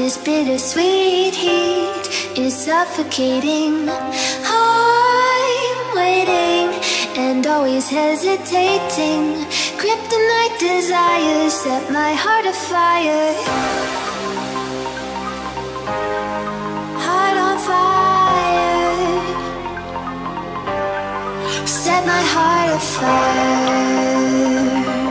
This bittersweet heat is suffocating. I'm waiting and always hesitating. Kryptonite desires set my heart afire. Heart on fire. Set my heart afire.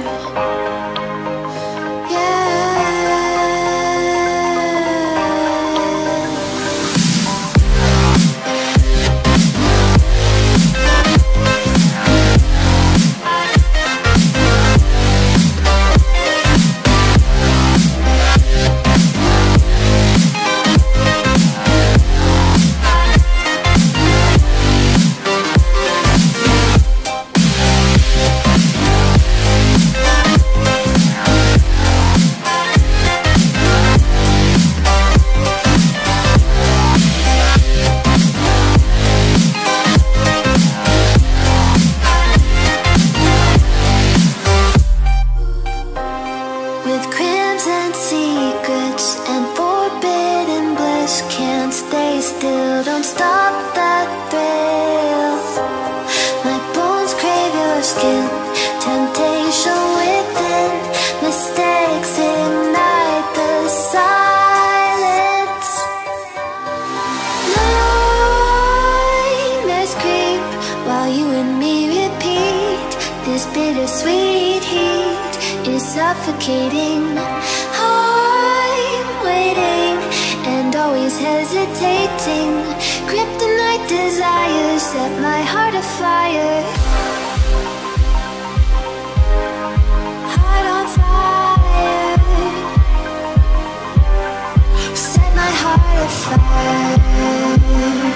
Bittersweet heat is suffocating. I'm waiting and always hesitating. Kryptonite desires set my heart afire. Heart on fire. Set my heart afire.